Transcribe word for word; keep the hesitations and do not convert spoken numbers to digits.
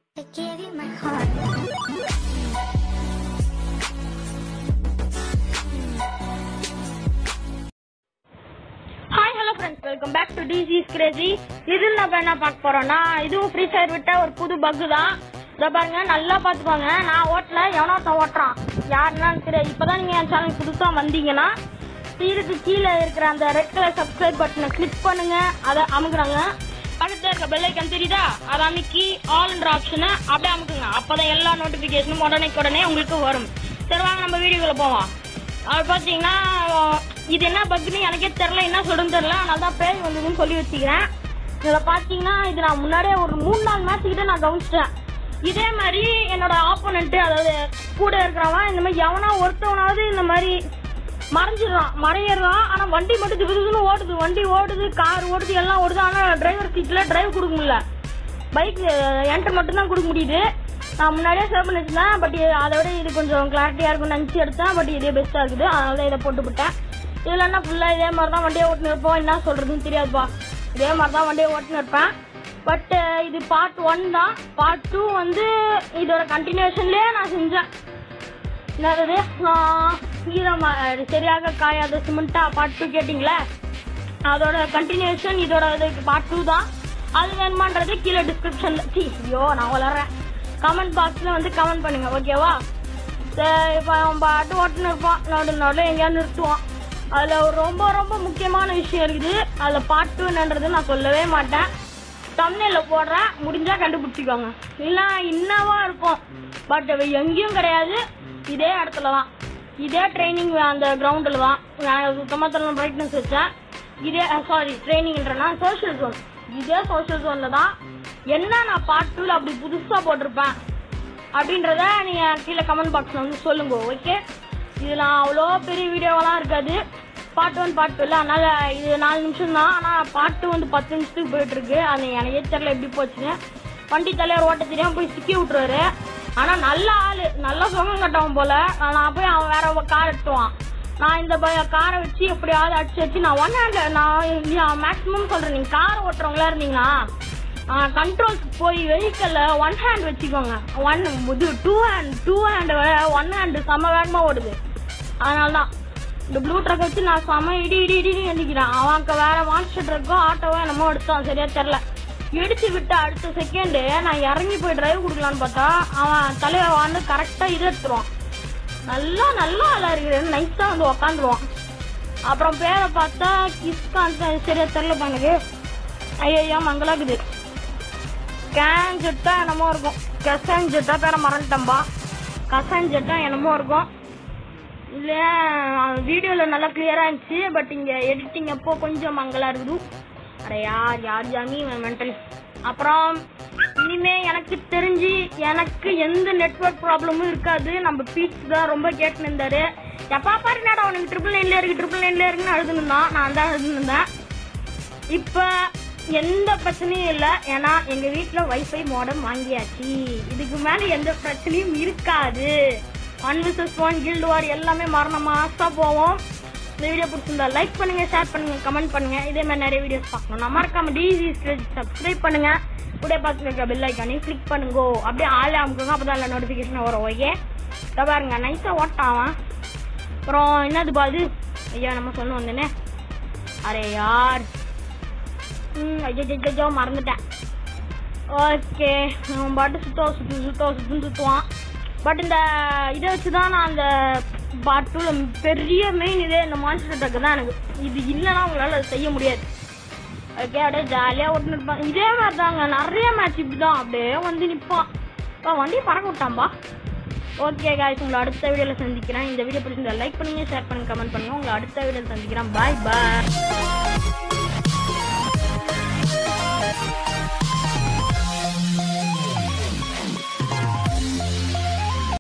I gave you my heart. Hi, hello friends. Welcome back to D C's Crazy. இதில் நம்ம என்ன பார்க்க போறோம்னா இதுவும் ஃப்ரீ ஃபயர் விட்ட ஒரு புது பக் தான். இத பாருங்க நல்லா பாத்துக்கோங்க. நான் ஓட்டல எவனோ ஓட்டுறான். யாருன்னா தெரியாது. இப்பதான் நீங்க என் சேனல் புதுசா வந்தீங்கன்னா இதுக்கு கீழே இருக்கிற அந்த ரெட் கலர் சப்ஸ்கிரைப் பட்டனை கிளிக் பண்ணுங்க. அதை அமுக்குறாங்க. பக்கத்துல இருக்க பெல் ஐக்கன் தெரியுதா? அதை அமைக்கி ஆல்ன்ற ஆப்ஷனை அப்படியே அமுக்குங்க. அப்பதான் எல்லா நோட்டிபிகேஷனும் உடனே உடனே உங்களுக்கு வரும். சரி வாங்க நம்ம வீடியோக்குள்ள போவோம். அது பாத்தீங்கன்னா இது என்ன பக்னு எனக்கே தெரியல, என்ன சொல்றதுன்னு தெரியல. அதனால தான் பேர் வந்ததுன்னு சொல்லி வச்சுக்கிறேன். இதுல பாத்தீங்கன்னா இது நான் முன்னாடியே ஒரு மூணு நாலு மேட்ச் கிட்ட நான் கவனிச்சிட்டேன். இதே மாதிரி என்னோட ஆப்போனன்ட், அதாவது கூட இருக்கிறவன் இந்த மாதிரி எவனா ஒருத்தவனாவது இந்த மாதிரி மறைஞ்சிடறான், மறையிடறான். ஆனா வண்டி மட்டும் திபுதுன்னு ஓடுது, வண்டி ஓடுது, கார் ஓடுது, எல்லாம் ஓடுது. ஆனா டிரைவர் சீட்ல டிரைவ் கொடுக்க முடியல, பைக் என்ட்ரு மட்டும் தான் கொடுக்க முடியுது. நான் முன்னாடியே சேவ் பண்ணி வச்சிருந்தேன், பட் அதை விட இது கொஞ்சம் கிளாரிட்டியா இருக்கும்னு நினைச்சு எடுத்தேன். பட் இதே பெஸ்டா இருக்குது, அதனால இதை போட்டு விட்டேன். இதுல என்ன ஃபுல்லா இதே மாதிரி தான் வண்டியை ஓட்டுன்னு இருப்போம். என்ன சொல்றதுன்னு தெரியாதுப்பா, இதே மாதிரி தான் வண்டியை ஓட்டுன்னு இருப்பேன். பட் இது பார்ட் ஒன் தான். பார்ட் டூ வந்து இதோட கண்டினியூஷன்லயே நான் செஞ்சேன். என்னது சரியாக காயாத சிமெண்டா பார்ட் டூ கேட்டீங்களே, அதோட கண்டினியூஷன் இதோட பார்ட் டூ தான். அது வேணுமான்றது கீழே டிஸ்கிரிப்ஷன்ல, ஐயோ நான் வளர்றேன், கமெண்ட் பாக்ஸ்ல வந்து கமெண்ட் பண்ணுங்க, ஓகேவா? இப்போ அவன் பாட்டு ஓட்டுன்னு இருப்பான், நடு நடு எங்கேயா நிறுத்துவான். அதுல ஒரு ரொம்ப ரொம்ப முக்கியமான விஷயம் இருக்குது. அதுல பார்ட் டூன்றது நான் சொல்லவே மாட்டேன், தம்ப்நெயில்ல போடுறேன், முடிஞ்சா கண்டுபிடிச்சிக்கோங்க. இல்ல இன்னவா இருக்கும், பட் எங்கேயும் கிடையாது, இதே இடத்துல தான், இதே ட்ரைனிங் அந்த கிரவுண்டில் தான். நான் சுத்தமாக தரணும் பிரைட்னஸ் வச்சேன். இதே சாரி ட்ரைனிங்ன்றனா சோஷியல் ஜோன், இதே சோஷியல் ஜோன்ல தான். என்ன நான் பார்ட் டூல அப்படி புதுசாக போட்டிருப்பேன் அப்படின்றத நீங்கள் கீழே கமெண்ட் பாக்ஸில் வந்து சொல்லுங்க, ஓகே? இதில் அவ்வளோ பெரிய வீடியோவெல்லாம் இருக்காது. பார்ட் ஒன் பார்ட் டூ இல்லை, அதனால இது நாலு நிமிஷம் தான். ஆனால் பார்ட் டூ வந்து பத்து நிமிஷத்துக்கு போயிட்டு இருக்கு. அது எனக்கே தெரியல எப்படி போச்சுன்னு. வண்டி தலைவர் ஓட்ட தெரியாம போய் சிக்கி விட்டுருவாரு. ஆனா நல்ல ஆளு, நல்ல சுகம் கட்டவன் போல. நான் போய் அவன் வேற கார் எடுத்துவான். நான் இந்த காரை வச்சு எப்படியாவது அடிச்சு வச்சு நான் ஒன் ஹேண்ட், நான் மேக்சிமம் சொல்றேன், நீங்க கார் ஓட்டுறவங்களா இருந்தீங்கன்னா கண்ட்ரோல்ஸ் போய் வெஹிக்கல்ல ஒன் ஹேண்ட் வச்சுக்கோங்க. One two hand two hand one hand செம வேகமா ஓடுது. அதனாலதான் இந்த ப்ளூ ட்ரக் வச்சு நான் செம இடி இடி இடி எழுதிக்கிறேன். அவனுக்கு வேற மான்ஸ்டர் ட்ரக்கோ ஆட்டோவோ என்னமோ எடுத்தான், சரியா தெரியல. இடிச்சு விட்டு அடுத்த செகண்டு நான் இறங்கி போய் டிரைவ் கொடுக்கலான்னு பார்த்தா அவன் தலைவர் வந்து கரெக்டா இது எடுத்துருவான். நல்லா நல்லா நல்லா இருக்குது, நைஸா வந்து உக்காந்துருவான். அப்புறம் பேரை பார்த்தா கிஸ்கான், சரியா தெரியல எனக்கு. ஐயா மங்களாக்குது, கேன்ஜெட்டா என்னமோ இருக்கும், கசான்ஜெட்டா பேரை மறந்துட்டம்பா, கசான்ஜெட்டா என்னமோ இருக்கும். இல்லையா வீடியோல நல்லா கிளியரா இருந்துச்சு, பட் இங்க எடிட்டிங் அப்போ கொஞ்சம் மங்களா இருக்குது. அட யார் யார் ஜாமி மென்டல். அப்புறம் இனிமே எனக்கு தெரிஞ்சு எனக்கு எந்த நெட்வொர்க் ப்ராப்ளமும் இருக்காது. நம்ம பீச் தான் ரொம்ப கேட்டுன்னு இருந்தாரு, எப்பா பாரு என்னடா உனக்கு ட்ரிபிள் நைன்ல இருக்கு ட்ரிபிள் நைன்ல இருக்குன்னு அழுதுன்னு நான் தான் அழுதுன்னு. இப்ப எந்த பிரச்சனையும் இல்லை, ஏன்னா எங்க வீட்டுல வைஃபை மோடம் வாங்கியாச்சு. இதுக்கு மேல எந்த பிரச்சனையும் இருக்காது. One versus one guild war எல்லாமே மரணமா போவோம். இந்த வீடியோ பிடிச்சிருந்தா லைக் பண்ணுங்க, ஷேர் பண்ணுங்க, கமெண்ட் பண்ணுங்க. இதே மாதிரி நிறைய வீடியோஸ் பார்க்கணும் நான் மறக்காம D C's Crazy சப்ஸ்கிரைப் பண்ணுங்க. கூட பக்கத்துல இருக்க பெல் ஐக்கானையும் கிளிக் பண்ணுங்க, அப்படியே ஆள் அமுக்குங்க, அப்பதான் எல்லா நோட்டிபிகேஷன் வரும், ஓகே? பாருங்க நைஸா ஓட்டாவான். அப்புறம் என்னது பாது, ஐயா நம்ம சொன்ன வந்தேனே, அரே யார் ம் ஐயோ மறந்துட்டேன். ஓகே அவன் பாட்டு சுத்தோ சுத்து சுத்தோ சுத்துன்னு சுத்துவான். பட் இந்த இதை வச்சுதான் நான் அந்த பார்ட் டூல பெரிய மெயின் இதே இந்த மான்ஸ்டர் ட்ரக் தான். எனக்கு இது இல்லைன்னா உங்களால செய்ய முடியாது, ஓகே? அப்படியே ஜாலியா ஓட்டு நிற்பான். இதே மாதிரி தாங்க நிறைய மேட்ச் இப்படிதான், அப்படியே வந்து நிற்பான். இப்போ வண்டியை பறக்க விட்டான்பா. ஓகே காய்ஸ், உங்களை அடுத்த வீடியோல சந்திக்கிறேன். இந்த வீடியோ பிடிச்சிருந்தா லைக் பண்ணுங்க, ஷேர் பண்ணுங்க, கமெண்ட் பண்ணுங்க. உங்களை அடுத்த வீடியோல சந்திக்கிறேன். பாய் பாய்.